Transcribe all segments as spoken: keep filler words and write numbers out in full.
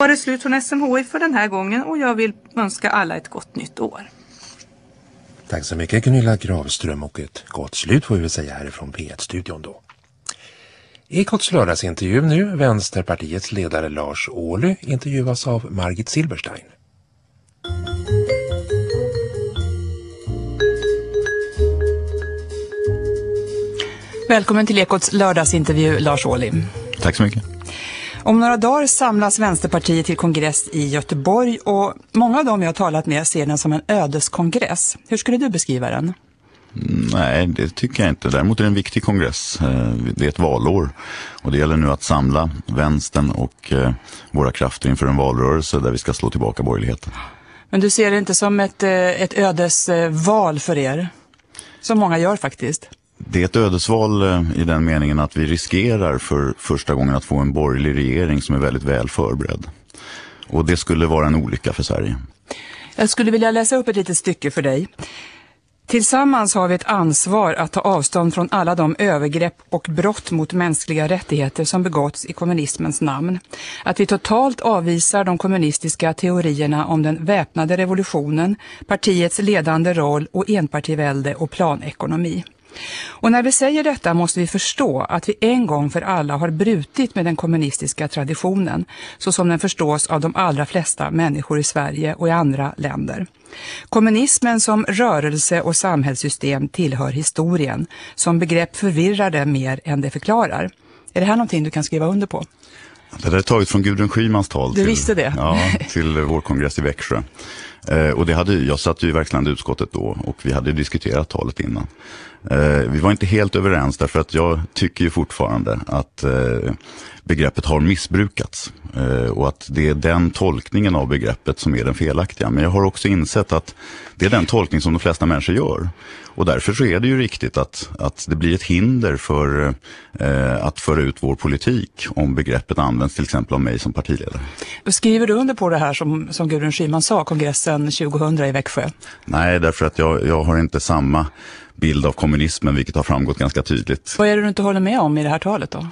var det slut från S M H I för den här gången och jag vill önska alla ett gott nytt år. Tack så mycket Gunilla Gravström, och ett gott slut får vi väl säga härifrån P ett-studion då. Ekots lördagsintervju nu. Vänsterpartiets ledare Lars Ohly intervjuas av Margit Silberstein. Välkommen till Ekots lördagsintervju, Lars Ohly. Tack så mycket. Om några dagar samlas Vänsterpartiet till kongress i Göteborg och många av dem jag har talat med ser den som en ödeskongress. Hur skulle du beskriva den? Nej, det tycker jag inte. Däremot är det en viktig kongress. Det är ett valår och det gäller nu att samla vänstern och våra krafter inför en valrörelse där vi ska slå tillbaka borgerligheten. Men du ser det inte som ett, ett ödesval för er? Som många gör faktiskt. Det är ett ödesval i den meningen att vi riskerar för första gången att få en borgerlig regering som är väldigt väl förberedd. Och det skulle vara en olycka för Sverige. Jag skulle vilja läsa upp ett litet stycke för dig. Tillsammans har vi ett ansvar att ta avstånd från alla de övergrepp och brott mot mänskliga rättigheter som begåtts i kommunismens namn. Att vi totalt avvisar de kommunistiska teorierna om den väpnade revolutionen, partiets ledande roll och enpartivälde och planekonomi. Och när vi säger detta måste vi förstå att vi en gång för alla har brutit med den kommunistiska traditionen, så som den förstås av de allra flesta människor i Sverige och i andra länder. Kommunismen som rörelse och samhällssystem tillhör historien, som begrepp förvirrar det mer än det förklarar. Är det här någonting du kan skriva under på? Det där är taget från Gudrun Schymans tal du till, visste det. Ja, till vår kongress i Växjö. Eh, och det hade, jag satt ju i verkställande utskottet då och vi hade diskuterat talet innan. Eh, vi var inte helt överens därför att jag tycker ju fortfarande att eh, begreppet har missbrukats. Eh, och att det är den tolkningen av begreppet som är den felaktiga. Men jag har också insett att det är den tolkning som de flesta människor gör. Och därför så är det ju riktigt att, att det blir ett hinder för eh, att föra ut vår politik om begreppet används till exempel av mig som partiledare. Skriver du under på det här som, som Gudrun Schyman sa, kongressen tjugohundra i Växjö? Nej, därför att jag, jag har inte samma bild av kommunismen, vilket har framgått ganska tydligt. Vad är det du inte håller med om i det här talet då?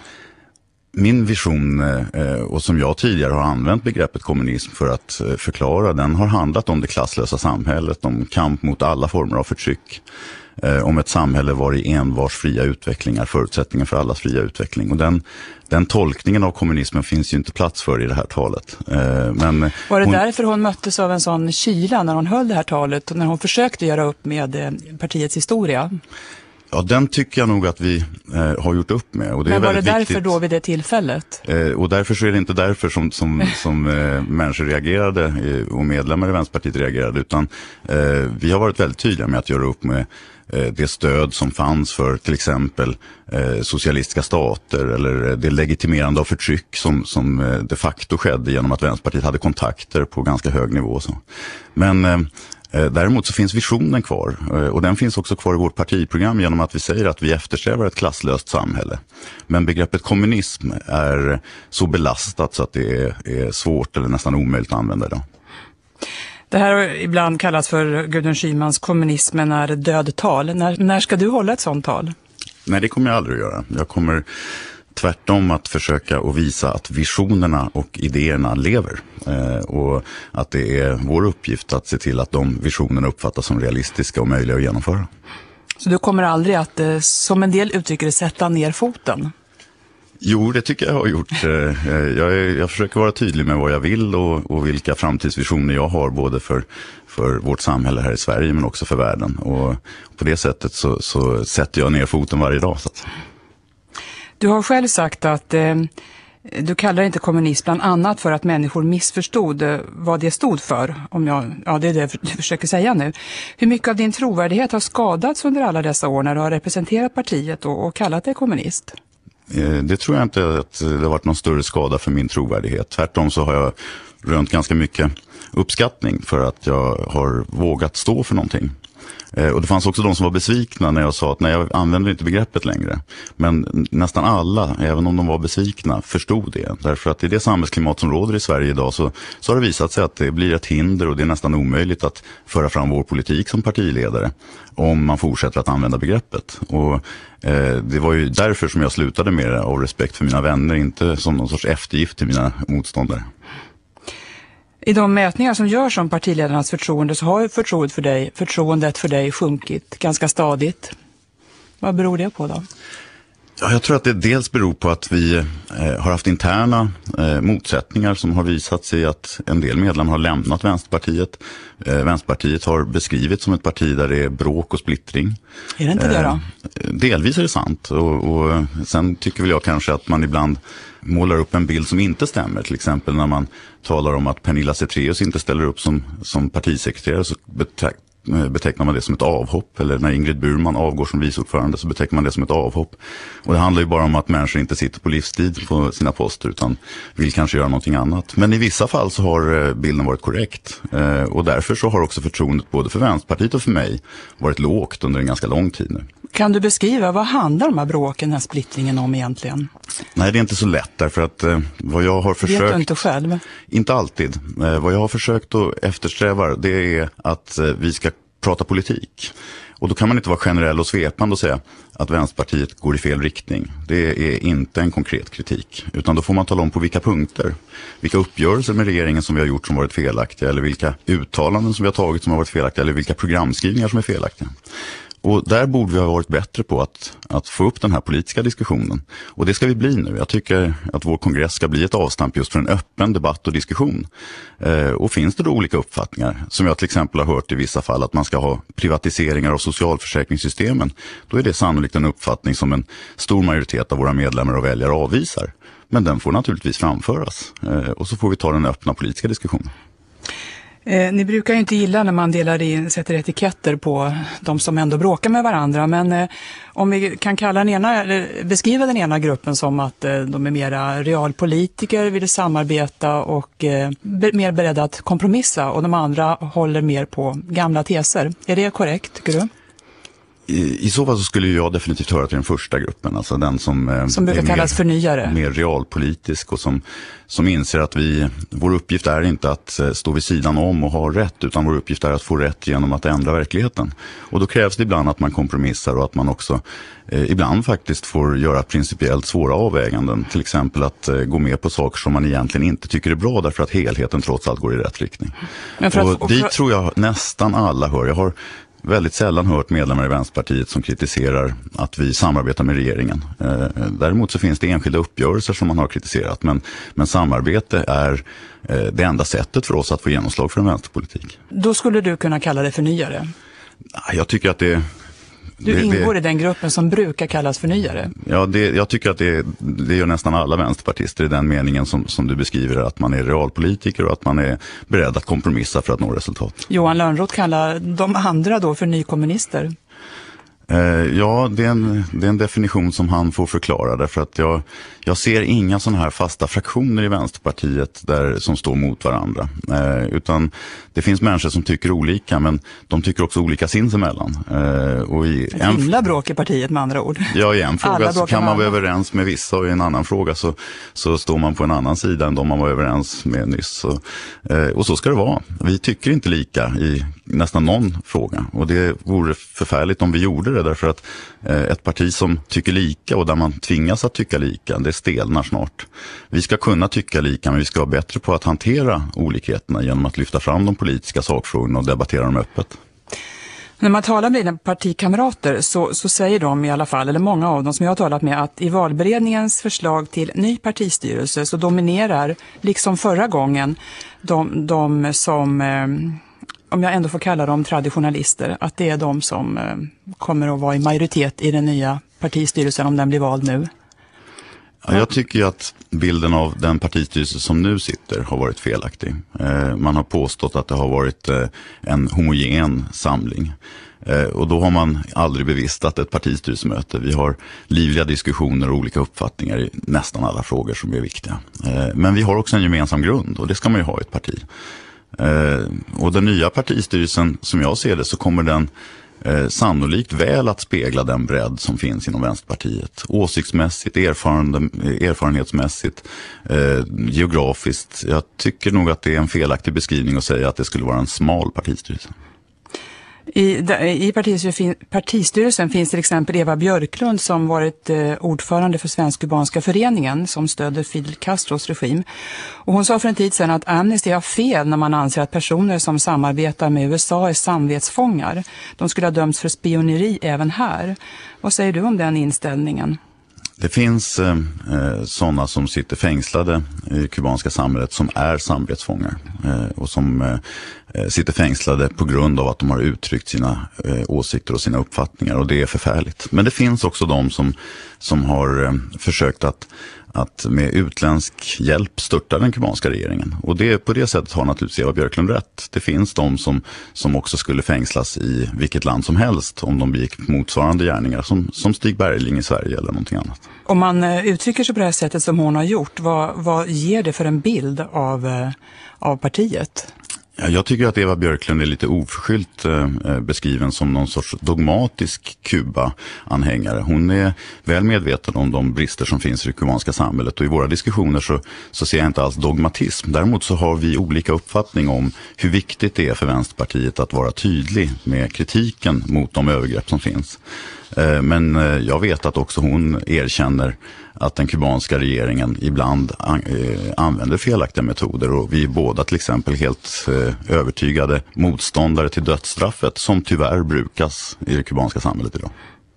Min vision, och som jag tidigare har använt begreppet kommunism för att förklara, den har handlat om det klasslösa samhället, om kamp mot alla former av förtryck. Om ett samhälle var i envars fria utvecklingar, förutsättningen för allas fria utveckling. Och den, den tolkningen av kommunismen finns ju inte plats för i det här talet. Men var det hon... därför hon möttes av en sån kyla när hon höll det här talet och när hon försökte göra upp med partiets historia? Ja, den tycker jag nog att vi eh, har gjort upp med. Och det Men är var det därför viktigt. Då vid det tillfället? Eh, och därför så är det inte därför som, som, som eh, människor reagerade eh, och medlemmar i Vänsterpartiet reagerade. Utan eh, vi har varit väldigt tydliga med att göra upp med eh, det stöd som fanns för till exempel eh, socialistiska stater. Eller det legitimerande av förtryck som, som eh, de facto skedde genom att Vänsterpartiet hade kontakter på ganska hög nivå. Så. Men... Eh, Däremot så finns visionen kvar och den finns också kvar i vårt partiprogram genom att vi säger att vi eftersträvar ett klasslöst samhälle. Men begreppet kommunism är så belastat så att det är, är svårt eller nästan omöjligt att använda det. Det här har ibland kallats för Gudrun Schymans kommunismen är död tal. När, när ska du hålla ett sånt tal? Nej, det kommer jag aldrig att göra. Jag kommer tvärtom att försöka att visa att visionerna och idéerna lever. Eh, och att det är vår uppgift att se till att de visionerna uppfattas som realistiska och möjliga att genomföra. Så du kommer aldrig att, eh, som en del uttrycker det, sätta ner foten? Jo, det tycker jag har gjort. Jag, är, jag försöker vara tydlig med vad jag vill och, och vilka framtidsvisioner jag har både för, för vårt samhälle här i Sverige men också för världen. Och på det sättet så, så sätter jag ner foten varje dag. Så att... Du har själv sagt att eh, du kallar inte kommunism bland annat för att människor missförstod eh, vad det stod för. Om jag, ja, det är det du försöker säga nu. Hur mycket av din trovärdighet har skadats under alla dessa år när du har representerat partiet och, och kallat dig kommunist? Det tror jag inte att det har varit någon större skada för min trovärdighet. Tvärtom så har jag rönt ganska mycket uppskattning för att jag har vågat stå för någonting. Och det fanns också de som var besvikna när jag sa att nej, jag använder inte begreppet längre. Men nästan alla, även om de var besvikna, förstod det. Därför att i det samhällsklimat som råder i Sverige idag så, så har det visat sig att det blir ett hinder och det är nästan omöjligt att föra fram vår politik som partiledare om man fortsätter att använda begreppet. Och eh, det var ju därför som jag slutade med det, av respekt för mina vänner, inte som någon sorts eftergift till mina motståndare. I de mätningar som görs om partiledarnas förtroende så har förtroendet för dig, förtroendet för dig sjunkit ganska stadigt. Vad beror det på då? Ja, jag tror att det dels beror på att vi eh, har haft interna eh, motsättningar som har visat sig att en del medlemmar har lämnat Vänsterpartiet. Eh, Vänsterpartiet har beskrivits som ett parti där det är bråk och splittring. Är det inte det då? Eh, delvis är det sant och, och sen tycker väl jag kanske att man ibland målar upp en bild som inte stämmer. Till exempel när man talar om att Pernilla Zethraeus inte ställer upp som, som partisekreterare så betrakt betecknar man det som ett avhopp, eller när Ingrid Burman avgår som viceordförande så betecknar man det som ett avhopp. Och det handlar ju bara om att människor inte sitter på livstid på sina poster utan vill kanske göra någonting annat. Men i vissa fall så har bilden varit korrekt och därför så har också förtroendet både för Vänsterpartiet och för mig varit lågt under en ganska lång tid nu. Kan du beskriva, vad handlar de här bråken, den här splittringen om egentligen? Nej, det är inte så lätt därför att eh, vad jag har försökt... Vet du inte själv? Inte alltid. Eh, vad jag har försökt att eftersträva det är att eh, vi ska prata politik. Och då kan man inte vara generell och svepande och säga att Vänsterpartiet går i fel riktning. Det är inte en konkret kritik. Utan då får man tala om på vilka punkter. Vilka uppgörelser med regeringen som vi har gjort som varit felaktiga. Eller vilka uttalanden som vi har tagit som har varit felaktiga. Eller vilka programskrivningar som är felaktiga. Och där borde vi ha varit bättre på att, att få upp den här politiska diskussionen. Och det ska vi bli nu. Jag tycker att vår kongress ska bli ett avstamp just för en öppen debatt och diskussion. Eh, och finns det då olika uppfattningar, som jag till exempel har hört i vissa fall, att man ska ha privatiseringar av socialförsäkringssystemen, då är det sannolikt en uppfattning som en stor majoritet av våra medlemmar och väljare avvisar. Men den får naturligtvis framföras. Eh, och så får vi ta den öppna politiska diskussionen. Eh, ni brukar ju inte gilla när man delar in, sätter etiketter på de som ändå bråkar med varandra, men eh, om vi kan kalla den ena, eller beskriva den ena gruppen som att eh, de är mera realpolitiker, vill samarbeta och eh, be, mer beredda att kompromissa, och de andra håller mer på gamla teser. Är det korrekt, tycker du? I, I så fall så skulle jag definitivt höra till den första gruppen, alltså den som, eh, som brukar är kallas mer, förnyare. mer realpolitisk och som, som inser att vi, vår uppgift är inte att eh, stå vid sidan om och ha rätt, utan vår uppgift är att få rätt genom att ändra verkligheten. Och då krävs det ibland att man kompromissar och att man också eh, ibland faktiskt får göra principiellt svåra avväganden. Till exempel att eh, gå med på saker som man egentligen inte tycker är bra därför att helheten trots allt går i rätt riktning. Men för att, och, och för... dit tror jag nästan alla hör. Jag har väldigt sällan hört medlemmar i Vänsterpartiet som kritiserar att vi samarbetar med regeringen. Eh, däremot så finns det enskilda uppgörelser som man har kritiserat, men, men samarbete är eh, det enda sättet för oss att få genomslag för en vänsterpolitik. Då skulle du kunna kalla det förnyare? Jag tycker att det... Du det, ingår det, i den gruppen som brukar kallas förnyare. Ja, det, jag tycker att det, det gör nästan alla vänsterpartister i den meningen som, som du beskriver, att man är realpolitiker och att man är beredd att kompromissa för att nå resultat. Johan Lönnroth kallar de andra då för nykommunister. Eh, ja, det är, en, det är en definition som han får förklara, därför att jag, jag ser inga sådana här fasta fraktioner i Vänsterpartiet där, som står mot varandra. Eh, utan det finns människor som tycker olika, men de tycker också olika sinsemellan. Eh, och i en himla bråk i partiet med andra ord. Ja, i en fråga så kan man vara överens med vissa, och i en annan fråga så, så står man på en annan sida än de man var överens med nyss. Så, eh, och så ska det vara. Vi tycker inte lika i nästan någon fråga, och det vore förfärligt om vi gjorde det, därför att eh, ett parti som tycker lika och där man tvingas att tycka lika, det stelnar snart. Vi ska kunna tycka lika, men vi ska vara bättre på att hantera olikheterna genom att lyfta fram de politiska sakfrågorna och debattera dem öppet. När man talar med dina partikamrater så, så säger de i alla fall, eller många av dem som jag har talat med, att i valberedningens förslag till ny partistyrelse så dominerar, liksom förra gången, de, de som... Eh, om jag ändå får kalla dem traditionalister, att det är de som eh, kommer att vara i majoritet i den nya partistyrelsen om den blir vald nu? Ja, jag tycker ju att bilden av den partistyrelse som nu sitter har varit felaktig. Eh, man har påstått att det har varit eh, en homogen samling. Eh, och då har man aldrig bevistat ett partistyrelsemöte. Vi har livliga diskussioner och olika uppfattningar i nästan alla frågor som är viktiga. Eh, men vi har också en gemensam grund, och det ska man ju ha i ett parti. Eh, och den nya partistyrelsen, som jag ser det, så kommer den eh, sannolikt väl att spegla den bredd som finns inom Vänsterpartiet. Åsiktsmässigt, erfaren, erfarenhetsmässigt, eh, geografiskt. Jag tycker nog att det är en felaktig beskrivning att säga att det skulle vara en smal partistyrelse. I, i partistyrelsen, partistyrelsen finns till exempel Eva Björklund som varit eh, ordförande för Svensk-kubanska föreningen som stöder Fidel Castros regim. Och hon sa för en tid sedan att Amnesty har fel när man anser att personer som samarbetar med U S A är samvetsfångar. De skulle ha dömts för spioneri även här. Vad säger du om den inställningen? Det finns eh, sådana som sitter fängslade i det kubanska samhället som är samvetsfångar eh, och som eh, sitter fängslade på grund av att de har uttryckt sina eh, åsikter och sina uppfattningar, och det är förfärligt. Men det finns också de som, som har eh, försökt att att med utländsk hjälp störta den kubanska regeringen. Och det, på det sättet har naturligtvis Eva Björklund rätt. Det finns de som, som också skulle fängslas i vilket land som helst om de begick motsvarande gärningar som, som Stig Bergling i Sverige eller någonting annat. Om man uttrycker sig på det här sättet som hon har gjort, vad, vad ger det för en bild av, av partiet? Ja, jag tycker att Eva Björklund är lite oförskyllt eh, beskriven som någon sorts dogmatisk Kuba-anhängare. Hon är väl medveten om de brister som finns i det kubanska samhället, och i våra diskussioner så, så ser jag inte alls dogmatism. Däremot så har vi olika uppfattning om hur viktigt det är för Vänsterpartiet att vara tydlig med kritiken mot de övergrepp som finns. Eh, men eh, jag vet att också hon erkänner att den kubanska regeringen ibland an, eh, använder felaktiga metoder, och vi är båda till exempel helt eh, övertygade motståndare till dödsstraffet som tyvärr brukas i det kubanska samhället idag.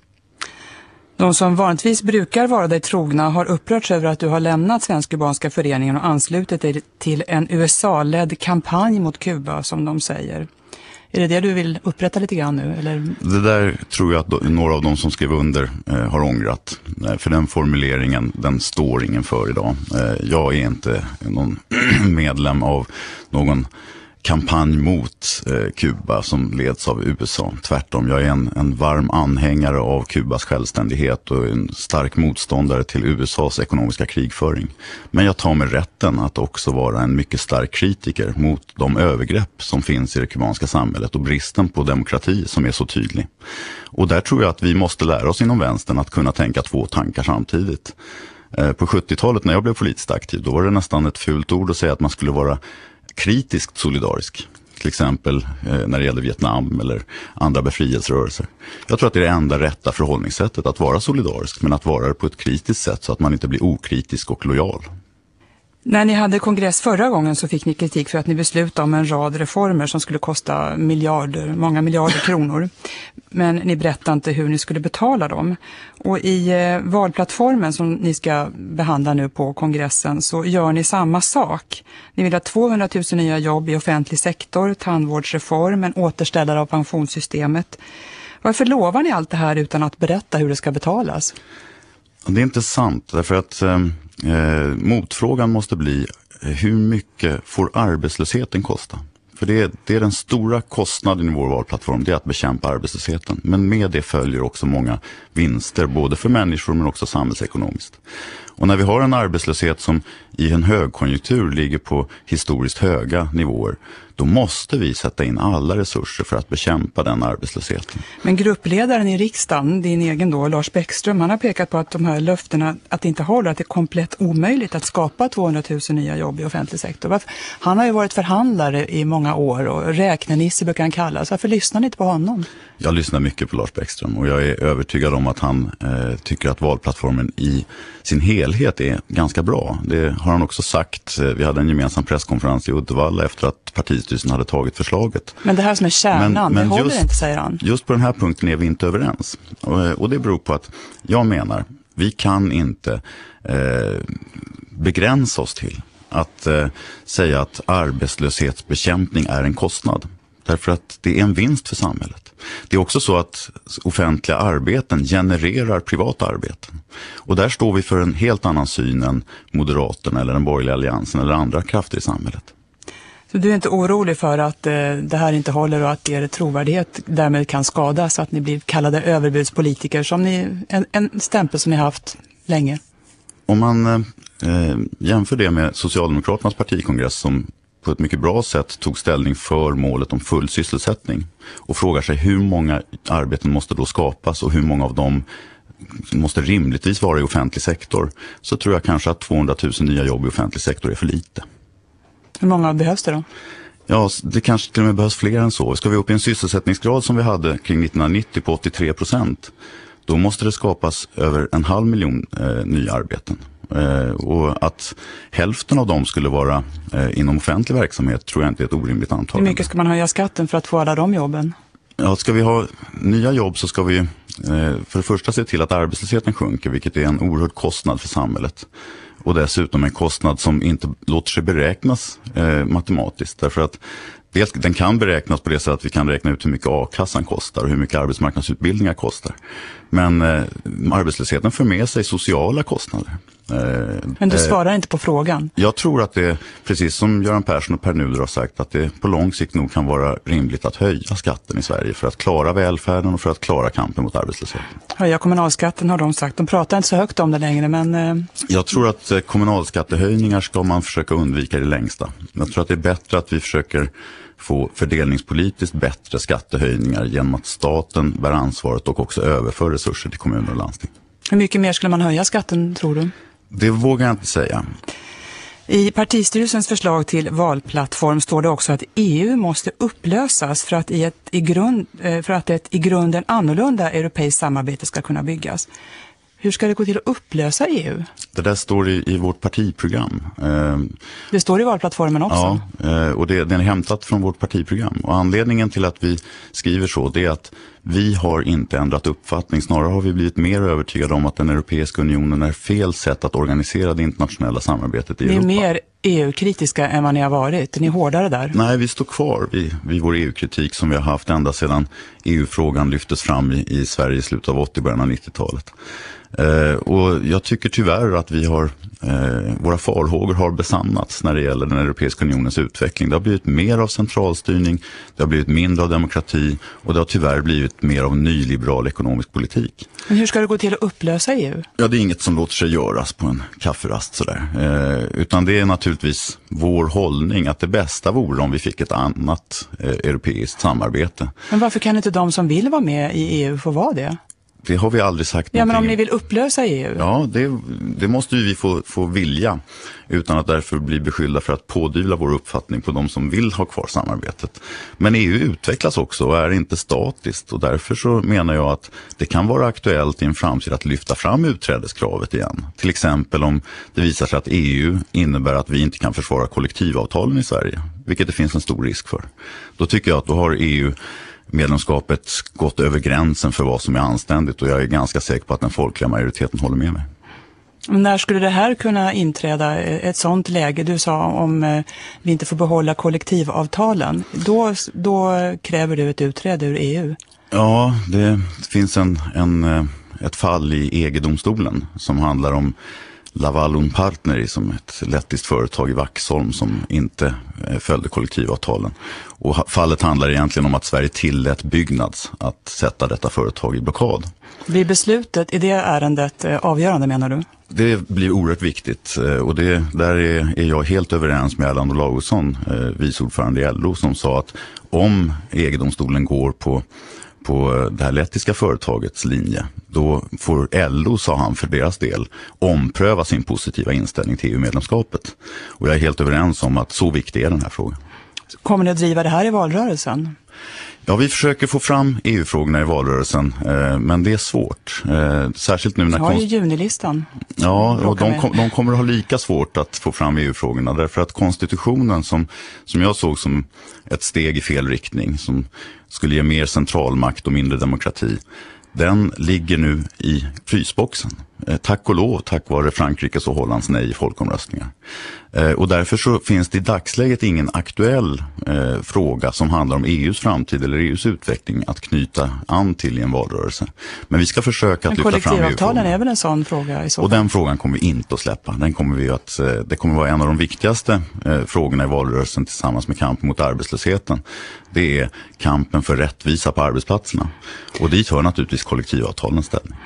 De som vanligtvis brukar vara dig trogna har upprörts över att du har lämnat Svensk-kubanska föreningen och anslutit dig till en U S A-ledd kampanj mot Kuba, som de säger. Är det det du vill upprätta lite grann nu? Eller? Det där tror jag att några av dem som skrev under eh, har ångrat. Eh, för den formuleringen, den står ingen för idag. Eh, jag är inte någon medlem av någon kampanj mot eh, Kuba som leds av U S A. Tvärtom, jag är en, en varm anhängare av Kubas självständighet och en stark motståndare till U S A:s ekonomiska krigföring. Men jag tar mig rätten att också vara en mycket stark kritiker mot de övergrepp som finns i det kubanska samhället och bristen på demokrati som är så tydlig. Och där tror jag att vi måste lära oss inom vänstern att kunna tänka två tankar samtidigt. Eh, på sjuttiotalet när jag blev politiskt aktiv, då var det nästan ett fult ord att säga att man skulle vara kritiskt solidarisk, till exempel eh, när det gäller Vietnam eller andra befrielserörelser. Jag tror att det är det enda rätta förhållningssättet, att vara solidarisk, men att vara det på ett kritiskt sätt så att man inte blir okritisk och lojal. När ni hade kongress förra gången så fick ni kritik för att ni beslutade om en rad reformer som skulle kosta miljarder, många miljarder kronor. Men ni berättade inte hur ni skulle betala dem. Och i eh, valplattformen som ni ska behandla nu på kongressen så gör ni samma sak. Ni vill ha tvåhundratusen nya jobb i offentlig sektor, tandvårdsreform, en återställare av pensionssystemet. Varför lovar ni allt det här utan att berätta hur det ska betalas? Det är inte sant, därför att eh, motfrågan måste bli hur mycket får arbetslösheten kosta? För det är, det är den stora kostnaden i vår valplattform, det är att bekämpa arbetslösheten. Men med det följer också många vinster, både för människor men också samhällsekonomiskt. Och när vi har en arbetslöshet som i en högkonjunktur ligger på historiskt höga nivåer, då måste vi sätta in alla resurser för att bekämpa den arbetslösheten. Men gruppledaren i riksdagen, din egen då, Lars Bäckström, han har pekat på att de här löftena att det inte håller, att det är komplett omöjligt att skapa tvåhundratusen nya jobb i offentlig sektor. Han har ju varit förhandlare i många år och räknenisse brukar han kallas. Varför lyssnar ni inte på honom? Jag lyssnar mycket på Lars Bäckström och jag är övertygad om att han eh, tycker att valplattformen i sin helhet är ganska bra. Det har han också sagt. Vi hade en gemensam presskonferens i Uddevalla efter att partistyrelsen hade tagit förslaget. Men det här som är kärnan, men, men det håller just, inte, säger han. Just på den här punkten är vi inte överens. Och, och det beror på att jag menar, vi kan inte eh, begränsa oss till att eh, säga att arbetslöshetsbekämpning är en kostnad. Därför att det är en vinst för samhället. Det är också så att offentliga arbeten genererar privata arbeten. Och där står vi för en helt annan syn än Moderaterna eller den borgerliga alliansen eller andra krafter i samhället. Så du är inte orolig för att eh, det här inte håller och att er trovärdighet därmed kan skadas, så att ni blir kallade överbudspolitiker, som ni, en, en stämpel som ni har haft länge? Om man eh, jämför det med Socialdemokraternas partikongress som på ett mycket bra sätt tog ställning för målet om full sysselsättning och frågar sig hur många arbeten måste då skapas och hur många av dem måste rimligtvis vara i offentlig sektor, så tror jag kanske att tvåhundratusen nya jobb i offentlig sektor är för lite. Hur många behövs det då? Ja, det kanske till och med behövs fler än så. Ska vi upp i en sysselsättningsgrad som vi hade kring nittonhundranittio på åttiotre procent, då måste det skapas över en halv miljon eh, nya arbeten. Eh, och att hälften av dem skulle vara eh, inom offentlig verksamhet tror jag inte är ett orimligt antal. Hur mycket ska man höja skatten för att få alla de jobben? Ja, ska vi ha nya jobb så ska vi eh, för det första se till att arbetslösheten sjunker, vilket är en oerhörd kostnad för samhället. Och dessutom en kostnad som inte låter sig beräknas eh, matematiskt. Därför att dels, den kan beräknas på det sättet att vi kan räkna ut hur mycket a-kassan kostar och hur mycket arbetsmarknadsutbildningar kostar. Men eh, arbetslösheten för med sig sociala kostnader. Eh, Men du eh, svarar inte på frågan. Jag tror att det, precis som Göran Persson och Per Nuder har sagt, att det på lång sikt nog kan vara rimligt att höja skatten i Sverige för att klara välfärden och för att klara kampen mot arbetslösheten. Höja kommunalskatten har de sagt. De pratar inte så högt om det längre, men... Eh... Jag tror att eh, kommunalskattehöjningar ska man försöka undvika i det längsta. Jag tror att det är bättre att vi försöker få fördelningspolitiskt bättre skattehöjningar genom att staten bär ansvaret och också överför resurser till kommuner och landsting. Hur mycket mer skulle man höja skatten, tror du? Det vågar jag inte säga. I partistyrelsens förslag till valplattform står det också att E U måste upplösas för att, i ett, i grund, för att ett i grunden annorlunda europeiskt samarbete ska kunna byggas. Hur ska det gå till att upplösa E U? Det där står i, i vårt partiprogram. Eh, det står i valplattformen också? Ja, eh, och det, den är hämtat från vårt partiprogram. Och anledningen till att vi skriver så, det är att vi har inte ändrat uppfattning. Snarare har vi blivit mer övertygade om att den Europeiska unionen är fel sätt att organisera det internationella samarbetet i Europa. Ni är mer E U-kritiska än vad ni har varit. Ni är hårdare där. Nej, vi står kvar vid, vid vår E U-kritik som vi har haft ända sedan E U-frågan lyftes fram i, i Sverige i slutet av åttio- början av nittiotalet. Eh, och jag tycker tyvärr att vi har, eh, våra farhågor har besannats när det gäller den Europeiska unionens utveckling. Det har blivit mer av centralstyrning, det har blivit mindre av demokrati och det har tyvärr blivit mer av nyliberal ekonomisk politik. Men hur ska det gå till att upplösa E U? Ja, det är inget som låter sig göras på en kafferast sådär. Eh, utan det är naturligtvis vår hållning att det bästa vore om vi fick ett annat eh, europeiskt samarbete. Men varför kan inte de som vill vara med i E U få vara det? Det har vi aldrig sagt Ja, någonting. men om ni vill upplösa E U? Ja, det, det måste ju vi få, få vilja utan att därför bli beskyllda för att pådyvla vår uppfattning på de som vill ha kvar samarbetet. Men E U utvecklas också och är inte statiskt och därför så menar jag att det kan vara aktuellt i en framtid att lyfta fram utträdeskravet igen. Till exempel om det visar sig att E U innebär att vi inte kan försvara kollektivavtalen i Sverige, vilket det finns en stor risk för. Då tycker jag att då har E U medlemskapet gått över gränsen för vad som är anständigt och jag är ganska säker på att den folkliga majoriteten håller med mig. När skulle det här kunna inträda, ett sånt läge? Du sa om eh, vi inte får behålla kollektivavtalen. Då, då kräver du ett utträde ur E U. Ja, det finns en, en, ett fall i E G-domstolen som handlar om Laval Partneri som ett lettiskt företag i Vaxholm som inte följde kollektivavtalen. Och fallet handlar egentligen om att Sverige tillät Byggnads att sätta detta företag i blockad. Blir beslutet i det ärendet avgörande, menar du? Det blir oerhört viktigt och det, där är, är jag helt överens med Erland Olauson, vice ordförande i L O, som sa att om E G-domstolen går på på det här lettiska företagets linje, då får L O, sa han för deras del, ompröva sin positiva inställning till E U-medlemskapet. Och jag är helt överens om att så viktig är den här frågan. Kommer ni att driva det här i valrörelsen? Ja, vi försöker få fram E U-frågorna i valrörelsen, eh, men det är svårt. Eh, särskilt nu när... Ja, i junilistan. Ja, och de, kom, de kommer att ha lika svårt att få fram E U-frågorna därför att konstitutionen som, som jag såg som ett steg i fel riktning, som skulle ge mer centralmakt och mindre demokrati, den ligger nu i frysboxen. Eh, tack och lov, tack vare Frankrikes och Hollands nej i folkomröstningar. Eh, och därför så finns det i dagsläget ingen aktuell eh, fråga som handlar om E U:s framtid eller E U:s utveckling att knyta an till i en valrörelse. Men vi ska försöka att Men lyfta fram E U-frågan. kollektivavtalen är väl en sån fråga i så fall? Och den frågan kommer vi inte att släppa. Den kommer vi att, eh, det kommer vara en av de viktigaste eh, frågorna i valrörelsen tillsammans med kampen mot arbetslösheten. Det är kampen för rättvisa på arbetsplatserna. Och dit hör naturligtvis kollektivavtalens ställning.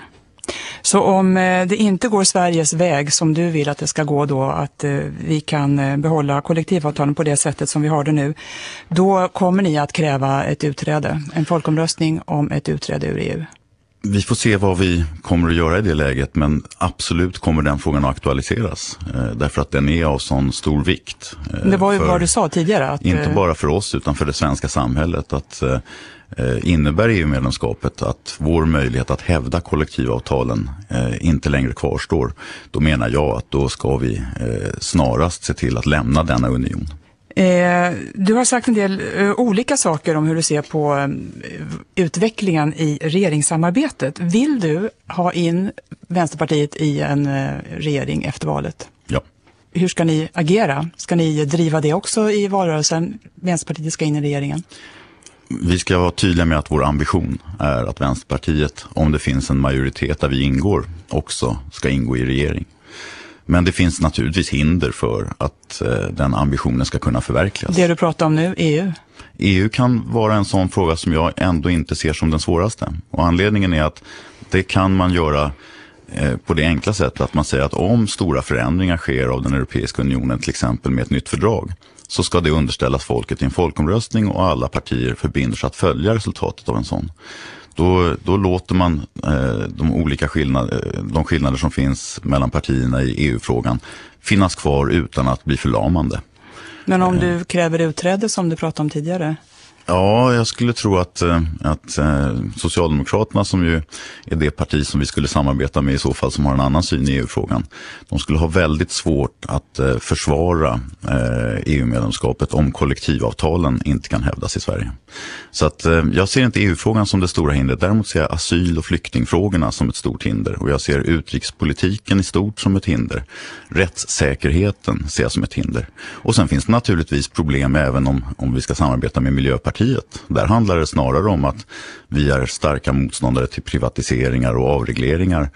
Så om det inte går Sveriges väg som du vill att det ska gå då, att vi kan behålla kollektivavtalen på det sättet som vi har det nu, då kommer ni att kräva ett utträde, en folkomröstning om ett utträde ur E U? Vi får se vad vi kommer att göra i det läget, men absolut kommer den frågan att aktualiseras. Eh, därför att den är av sån stor vikt. Eh, det var ju vad du sa tidigare. Att, inte bara för oss utan för det svenska samhället. Att eh, innebär E U-medlemskapet att vår möjlighet att hävda kollektivavtalen eh, inte längre kvarstår. Då menar jag att då ska vi eh, snarast se till att lämna denna union. Eh, du har sagt en del eh, olika saker om hur du ser på eh, utvecklingen i regeringssamarbetet. Vill du ha in Vänsterpartiet i en eh, regering efter valet? Ja. Hur ska ni agera? Ska ni driva det också i valrörelsen? Vänsterpartiet ska in i regeringen? Vi ska vara tydliga med att vår ambition är att Vänsterpartiet, om det finns en majoritet där vi ingår, också ska ingå i regering. Men det finns naturligtvis hinder för att eh, den ambitionen ska kunna förverkligas. Det du pratar om nu, E U? E U kan vara en sån fråga som jag ändå inte ser som den svåraste. Och anledningen är att det kan man göra eh, på det enkla sättet att man säger att om stora förändringar sker av den Europeiska unionen, till exempel med ett nytt fördrag, så ska det underställas folket i en folkomröstning och alla partier förbinder sig att följa resultatet av en sån. Då, då låter man eh, de olika skillnader, de skillnader som finns mellan partierna i E U-frågan finnas kvar utan att bli förlamande. Men om du kräver utträde som du pratade om tidigare? Ja, jag skulle tro att, att Socialdemokraterna, som ju är det parti som vi skulle samarbeta med i så fall, som har en annan syn i E U-frågan, de skulle ha väldigt svårt att försvara E U-medlemskapet om kollektivavtalen inte kan hävdas i Sverige. Så att jag ser inte E U-frågan som det stora hindret. Däremot ser jag asyl- och flyktingfrågorna som ett stort hinder. Och jag ser utrikespolitiken i stort som ett hinder. Rättssäkerheten ser jag som ett hinder. Och sen finns det naturligtvis problem även om, om vi ska samarbeta med Miljöpartiet. Där handlar det snarare om att vi är starka motståndare till privatiseringar och avregleringar.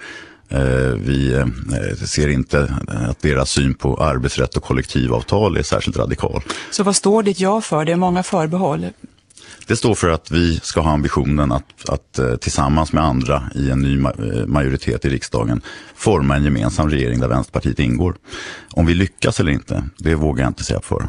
Vi ser inte att deras syn på arbetsrätt och kollektivavtal är särskilt radikal. Så vad står ditt ja för? Det är många förbehåll. Det står för att vi ska ha ambitionen att, att tillsammans med andra i en ny majoritet i riksdagen forma en gemensam regering där Vänsterpartiet ingår. Om vi lyckas eller inte, det vågar jag inte säga för.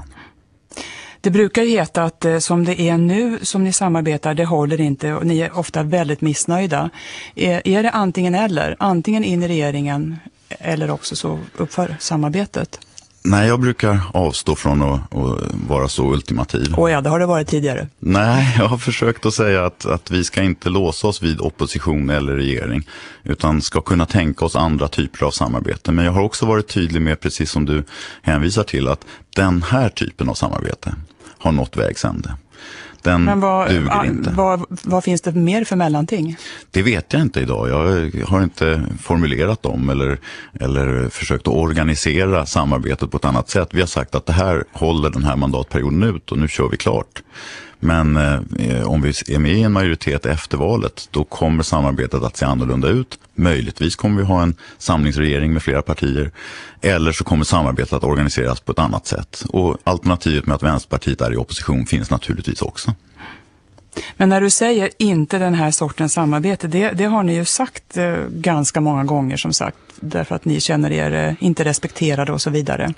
Det brukar ju heta att eh, som det är nu som ni samarbetar, det håller inte och ni är ofta väldigt missnöjda. Är, är det antingen eller? Antingen in i regeringen eller också så uppför samarbetet? Nej, jag brukar avstå från att, att vara så ultimativ. Åh ja, det har det varit tidigare. Nej, jag har försökt att säga att, att vi ska inte låsa oss vid opposition eller regering, utan ska kunna tänka oss andra typer av samarbete. Men jag har också varit tydlig med, precis som du hänvisar till, att den här typen av samarbete har nått vägs ände. Den Men vad, duger inte. Vad, vad finns det mer för mellanting? Det vet jag inte idag. Jag har inte formulerat dem eller, eller försökt att organisera samarbetet på ett annat sätt. Vi har sagt att det här håller den här mandatperioden ut och nu kör vi klart. Men eh, om vi är med i en majoritet efter valet, då kommer samarbetet att se annorlunda ut. Möjligtvis kommer vi ha en samlingsregering med flera partier. Eller så kommer samarbetet att organiseras på ett annat sätt. Och alternativet med att Vänsterpartiet är i opposition finns naturligtvis också. Men när du säger inte den här sortens samarbete, det, det har ni ju sagt eh, ganska många gånger som sagt. Därför att ni känner er eh, inte respekterade och så vidare.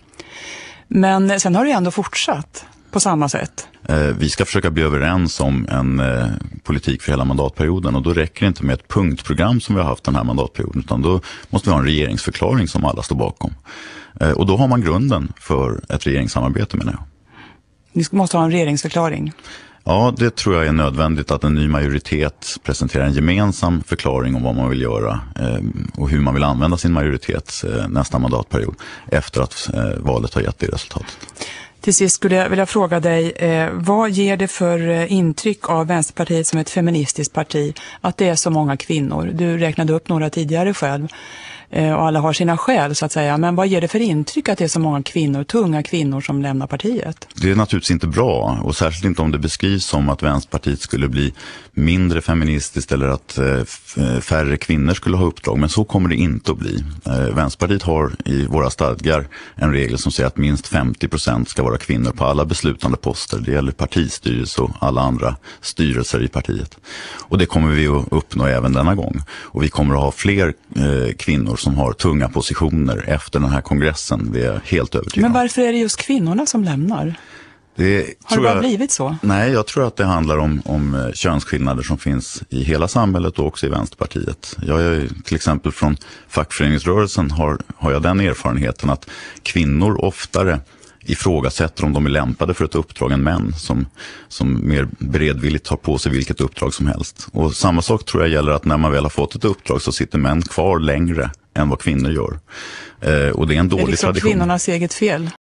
Men sen har det ändå fortsatt på samma sätt. Vi ska försöka bli överens om en eh, politik för hela mandatperioden, och då räcker det inte med ett punktprogram som vi har haft den här mandatperioden, utan då måste vi ha en regeringsförklaring som alla står bakom. Eh, och då har man grunden för ett regeringssamarbete, menar jag. Ni måste ha en regeringsförklaring. Ja, det tror jag är nödvändigt, att en ny majoritet presenterar en gemensam förklaring om vad man vill göra eh, och hur man vill använda sin majoritet eh, nästa mandatperiod efter att eh, valet har gett det resultatet. Till sist skulle jag vilja fråga dig, eh, vad ger det för eh, intryck av Vänsterpartiet som ett feministiskt parti att det är så många kvinnor? Du räknade upp några tidigare själv eh, och alla har sina skäl så att säga. Men vad ger det för intryck att det är så många kvinnor, tunga kvinnor som lämnar partiet? Det är naturligtvis inte bra, och särskilt inte om det beskrivs som att Vänsterpartiet skulle bli mindre feministiskt eller att eh, färre kvinnor skulle ha uppdrag. Men så kommer det inte att bli. Eh, Vänsterpartiet har i våra stadgar en regel som säger att minst femtio procent ska vara kvinnor på alla beslutande poster. Det gäller partistyrelse och alla andra styrelser i partiet. Och det kommer vi att uppnå även denna gång. Och vi kommer att ha fler eh, kvinnor som har tunga positioner efter den här kongressen. Vi är helt övertygade. Men varför är det just kvinnorna som lämnar? Det Har det bara jag, blivit så? Nej, jag tror att det handlar om, om könsskillnader som finns i hela samhället och också i Vänsterpartiet. Jag är till exempel från fackföreningsrörelsen har, har jag den erfarenheten att kvinnor oftare ifrågasätter om de är lämpade för ett uppdrag än män som, som mer beredvilligt tar på sig vilket uppdrag som helst. Och samma sak tror jag gäller att när man väl har fått ett uppdrag så sitter män kvar längre än vad kvinnor gör. Eh, och det är en dålig tradition. Är det liksom kvinnornas eget fel?